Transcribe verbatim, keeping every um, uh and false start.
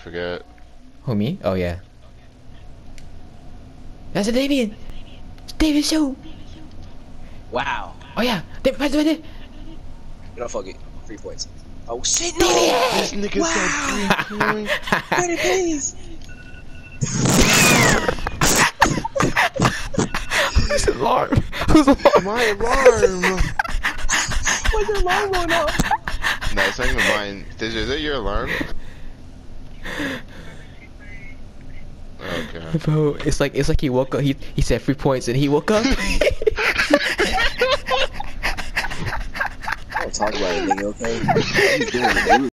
forget. Who, me? Oh, yeah. That's a Davian! It's Davian show! Wow. Oh, yeah! David, right there! You know, fuck it. Three points. Oh shit, no! This nigga Wow. said three points. Pretty please. Who's alarm? Who's alarm? My alarm! Why's your alarm going off? No, it's not even mine. Is, is it your alarm? Okay. Bro, it's like it's like he woke up. He he said three points and he woke up. Don't talk about it, nigga, okay? What are you doing, dude?